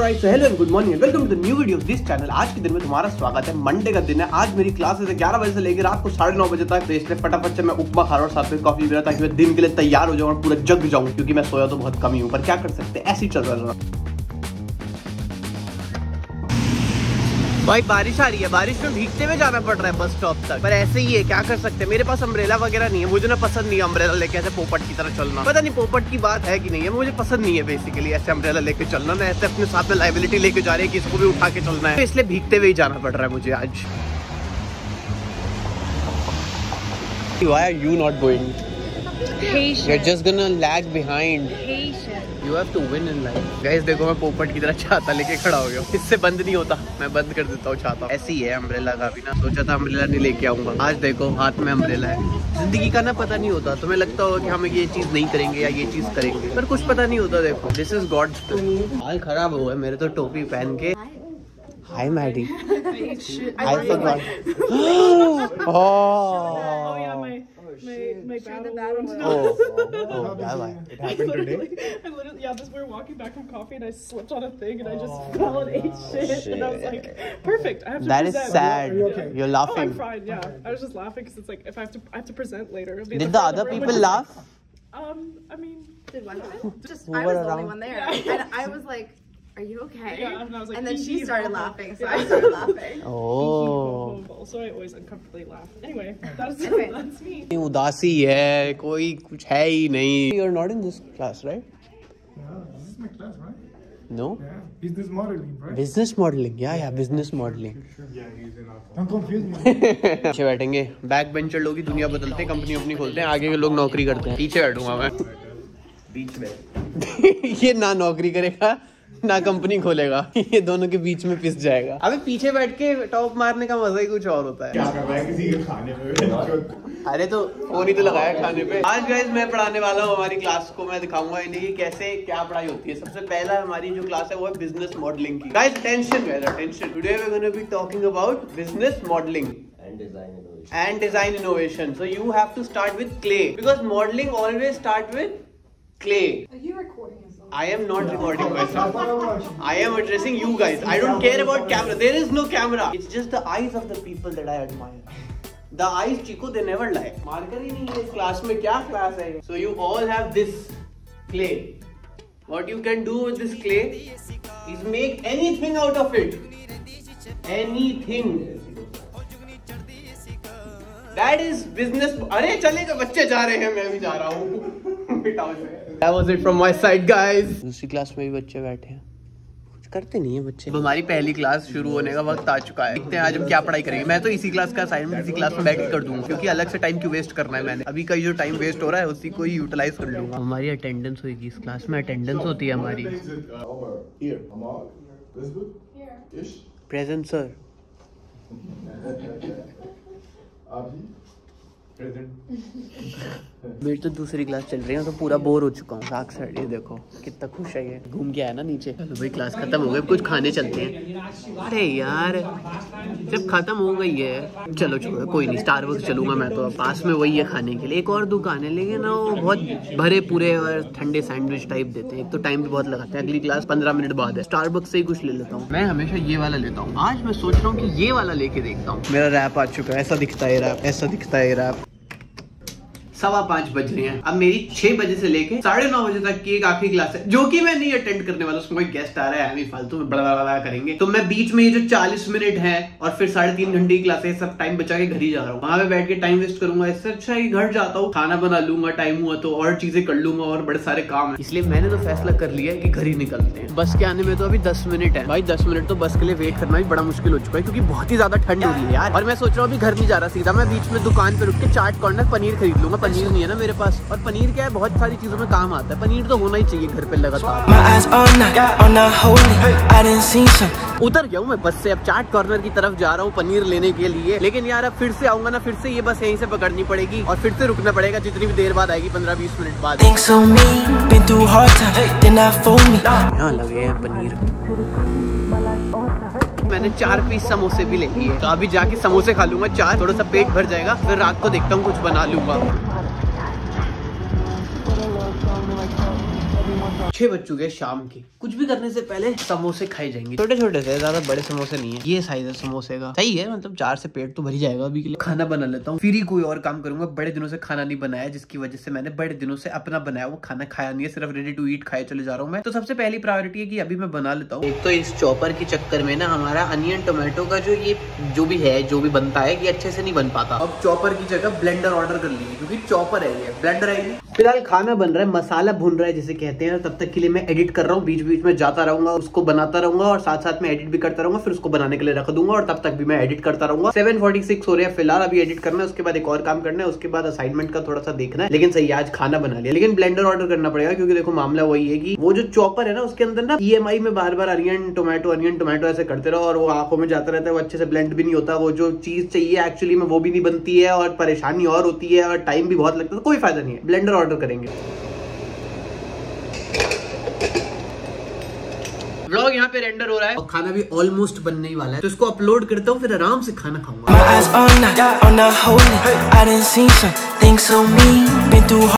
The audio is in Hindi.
Alright, so hello and good morning and welcome to the new video of this channel। आज के दिन में तुम्हारा स्वागत है। मंडे का दिन है। आज मेरी क्लासेस है 11 बजे से लेकर रात को 9:30 बजे तक। तो इसलिए फटाफट से मैं उपमा खा रहा हूँ, साथ में कॉफी पी रहा, ताकि मैं दिन के लिए तैयार हो जाऊँ और पूरा जग जाऊँ, क्योंकि मैं सोया तो बहुत कम ही हूँ, पर क्या कर सकते हैं, ऐसे ही चल रहा है। भाई बारिश आ रही है, बारिश में भीगते हुए जाना पड़ रहा है बस स्टॉप तक, पर ऐसे ही है, क्या कर सकते हैं। मेरे पास अम्ब्रेला वगैरह नहीं है, मुझे ना पसंद नहीं है अम्ब्रेला लेके ऐसे पोपट की तरह चलना। पता नहीं पोपट की बात है कि नहीं है, मुझे पसंद नहीं है बेसिकली ऐसे अम्ब्रेला लेके चलना। मैं ऐसे अपने साथ में लाइबिलिटी लेके जा रही है कि इसको भी उठा के चलना है, तो इसलिए भीगते हुए ही जाना पड़ रहा है मुझे आज। Why are you not going? Patient. You're just gonna lag behind. Patient. You have to win in life. Guys देखो मैं पोपट की तरह छाता लेके खड़ा हो गया हूँ, इससे बंद नहीं होता, मैं बंद कर देता हूँ छाता। ऐसी है अम्ब्रेला का भी ना, सोचा था अम्ब्रेला नहीं लेके आऊंगा, आज देखो हाथ में अम्ब्रेला है। जिंदगी का ना पता नहीं होता, तुम्हें लगता होगा कि हम ये चीज नहीं करेंगे या ये चीज करेंगे, पर कुछ पता नहीं होता। देखो दिस इज गॉड्स प्लान। हाल खराब हुआ है मेरे तो टोपी पहन के। Hi Maddie. I forgot. Oh yeah, my battle. Oh, yeah, it happened today. I literally, yeah, we were walking back from coffee and I slipped on a thing and I just fell and ate shit. And I was like, perfect. I have to That is present. sad. Okay. You're Oh, laughing. I'm fine. Yeah, I was just laughing because it's like if I have to present later. It'll be Did in the front other of people everyone. laugh? I mean, Did one of them? Just Who I were was the only around? one there, and I was like, "Are you okay?" Yeah, and I was like, and then she "He's started awful." laughing, so Yeah. I started laughing. Oh. So I always uncomfortably laugh. Anyway, that's Okay. that's me. उदासी है, कोई कुछ है ही नहीं। You're not in this class, right? Yeah, this is my class, right? No. Yeah, business modeling, right? Business modeling, yeah, business modeling. Yeah, he's in our. Don't confuse me. पीछे बैठेंगे। बैक बेंचर लोग ही दुनिया बदलते हैं, कंपनी अपनी खोलते हैं, आगे के लोग नौकरी करते हैं। पीछे बैठूंगा मैं बीच में। ये ना नौकरी करेगा ना कंपनी खोलेगा, ये दोनों के बीच में पिस जाएगा। अबे पीछे बैठ के टॉप मारने का मजा ही कुछ और होता है। क्या कर रहा है किसी के खाने में? अरे तो फोन ही तो लगाया खाने पे। आज गाइस मैं पढ़ाने वाला हूँ हमारी क्लास को, मैं दिखाऊंगा इन्हें कैसे क्या पढ़ाई होती है। सबसे पहला हमारी जो क्लास है वो है बिजनेस मॉडलिंग की। Guys attention guys attention, today we are gonna be talking about business modelling and design innovation. So you have to start with clay, because modeling always start with clay. Are you recording yourself? I am not recording myself. I am addressing you guys. I don't care about camera. There is no camera. It's just the eyes of the people that I admire. The eyes, Chico, they never lie. Marker ही नहीं है इस क्लास में, क्या क्लास है? So you all have this clay. What you can do with this clay is make anything out of it. Anything. That is business. अरे चलेगा, बच्चे जा रहे हैं, मैं भी जा रहा हूँ। That was it from my side, guys. दूसरी क्लास में भी बच्चे बैठे हैं, कुछ करते नहीं है बच्चे। अब हमारी पहली क्लास शुरू होने का वक्त आ चुका है। देखते हैं आज हम क्या पढ़ाई करेंगे। मैं तो इसी क्लास का असाइनमेंट इसी क्लास में बैठ के कर दूंगा, क्योंकि अलग से टाइम क्यों वेस्ट करना है। मैंने अभी का जो टाइम वेस्ट हो रहा है उसी को ही यूटिलाइज कर लूंगा। हमारी अटेंडेंस होगी इस क्लास में, अटेंडेंस होती है हमारी। Present sir. मेरी तो दूसरी क्लास चल रही है, तो पूरा बोर हो चुका हूँ। साग सर ये देखो कितना खुश है, ये घूम के आया ना नीचे। चलो भाई क्लास खत्म हो गई, कुछ खाने चलते हैं। अरे यार जब खत्म हो गई है, चलो छोड़ो कोई नहीं, स्टारबक्स चलूंगा मैं तो। पास में वही है खाने के लिए, एक और दुकान है, लेकिन ना वो बहुत भरे पूरे और ठंडे सैंडविच टाइप देते हैं। एक तो टाइम भी बहुत लगाते हैं, अगली क्लास 15 मिनट बाद है। स्टारबक्स से ही कुछ ले लेता हूँ, मैं हमेशा ये वाला लेता हूँ। आज मैं सोच रहा हूँ कि ये वाला लेके देखता हूँ। मेरा रैप आ चुका है, ऐसा दिखता है रैप, ऐसा दिखता है रैप। 5:15 बज रहे हैं। अब मेरी 6 बजे से लेके 9:30 बजे तक की एक आखिरी क्लास है, जो कि मैं नहीं अटेंड करने वाला। उसमें कोई गेस्ट आ रहा है, हमें फालतू में बड़ा करेंगे, तो मैं बीच में ये जो 40 मिनट है और फिर 3.5 घंटे की क्लास है, सब टाइम बचा के घर ही जा रहा हूँ। वहां पे बैठ के टाइम वेस्ट करूंगा, इससे अच्छा ही घर जाता हूँ, खाना बना लूंगा, टाइम हुआ तो और चीजें कर लूंगा, और बड़े सारे काम है। इसलिए मैंने तो फैसला कर लिया है कि घर ही निकलते हैं। बस के आने में तो अभी 10 मिनट है। भाई 10 मिनट तो बस के लिए वेट करना भी बड़ा मुश्किल हो चुका है, क्योंकि बहुत ही ज्यादा ठंड हो रही है यार। और मैं सोच रहा हूँ अभी घर नहीं जा रहा, सीधा मैं बीच में दुकान पे रुक के चाट कॉर्नर पनीर खरीद लूंगा। पनीर नहीं है ना मेरे पास, और पनीर क्या है, बहुत सारी चीजों में काम आता है। पनीर तो होना ही चाहिए घर पे लगातार। उतर गया हूँ मैं बस से, अब चाट कॉर्नर की तरफ जा रहा हूँ पनीर लेने के लिए। लेकिन यार अब फिर से आऊंगा ना, फिर से ये बस यहीं से पकड़नी पड़ेगी और फिर से रुकना पड़ेगा, जितनी भी देर बाद आएगी, 15-20 मिनट बाद। यहाँ लगे हैं पनीर। मैंने 4 पीस समोसे भी ले लिए, तो अभी जाके समोसे खा लूंगा 4, थोड़ा सा पेट भर जाएगा, फिर रात को देखता हूँ कुछ बना लूंगा। 6 बज चुके शाम के। कुछ भी करने से पहले समोसे खाए जाएंगे, छोटे छोटे से, ज्यादा बड़े समोसे नहीं है। ये साइज है समोसे का, सही है, मतलब 4 से पेट तो भर ही जाएगा अभी के लिए। खाना बना लेता हूँ, फिर ही कोई और काम करूंगा। बड़े दिनों से खाना नहीं बनाया, जिसकी वजह से मैंने बड़े दिनों से अपना बनाया वो खाना खाया नहीं है, सिर्फ रेडी टू ईट खाए चले जा रहा हूँ मैं। तो सबसे पहली प्रायोरिटी है कि अभी मैं बना लेता हूँ। एक तो इस चॉपर के चक्कर में ना हमारा अनियन टोमेटो का जो भी बनता है ये अच्छे से नहीं बन पाता। अब चॉपर की जगह ब्लेंडर ऑर्डर कर ली, क्योंकि चॉपर है ये, ब्लेंडर है ये। फिलहाल खाना बन रहा है, मसाला भून रहा है जिसे कहते हैं। तब तक के लिए मैं एडिट कर रहा हूँ, बीच बीच में जाता रहूंगा, उसको बनाता रहूंगा और साथ साथ में एडिट भी करता रहूंगा। फिर उसको बनाने के लिए रख दूंगा और तब तक भी मैं एडिट करता रहूंगा। 7:46 हो रहा है फिलहाल, अभी एडिट करना है, उसके बाद एक और काम करना है, उसके बाद असाइनमेंट का थोड़ा सा देखना है। लेकिन सही आज खाना बना लिया, लेकिन ब्लेंडर ऑर्डर करना पड़ेगा, क्योंकि देखो मामला वही है कि वो जो चॉपर है ना उसके अंदर ना EMI में बार बार अनियन टोमेटो ऐसे करते रहो और वो आंखों में जाता रहता है, वो अच्छे से ब्लेंड भी नहीं होता। वो जो चीज चाहिए एक्चुअली में वो भी नहीं बनती है और परेशानी और होती है और टाइम भी बहुत लगता है। तो कोई फायदा नहीं है, ब्लेंडर ऑर्डर करेंगे। व्लॉग यहाँ पे रेंडर हो रहा है और खाना भी ऑलमोस्ट बनने ही वाला है, तो इसको अपलोड करता हूँ, फिर आराम से खाना खाऊंगा।